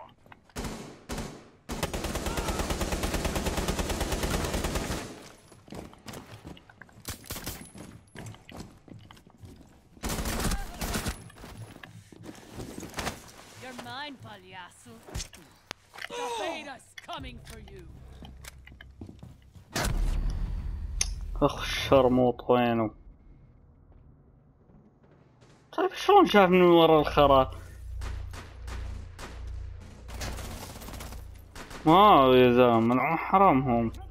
You're mine, pagliasso. The beta's coming for you. اخ الشرموط وينه؟ طيب شلون شاف من ورا الخرا؟ ما يا زلمة من حرامهم.